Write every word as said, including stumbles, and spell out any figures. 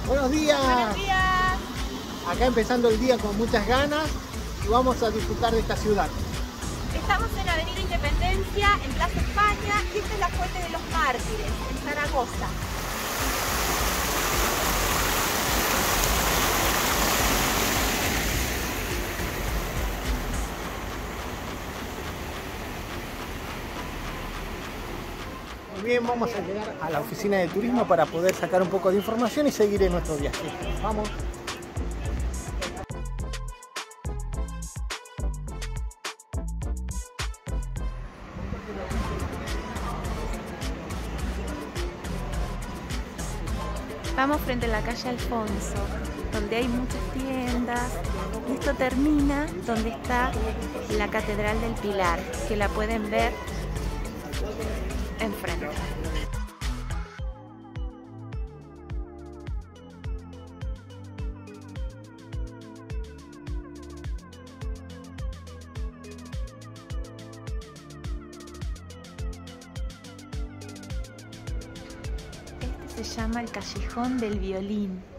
Buenos días. Buenos días. Acá empezando el día con muchas ganas y vamos a disfrutar de esta ciudad. Estamos en Avenida Independencia, en Plaza España, y esta es la Fuente de los Mártires, en Zaragoza. Muy bien, vamos a llegar a la oficina de turismo para poder sacar un poco de información y seguir en nuestro viaje. Vamos. Estamos frente a la calle Alfonso, donde hay muchas tiendas. Y esto termina donde está la Catedral del Pilar, que la pueden ver enfrente. Este se llama el Callejón del Violín.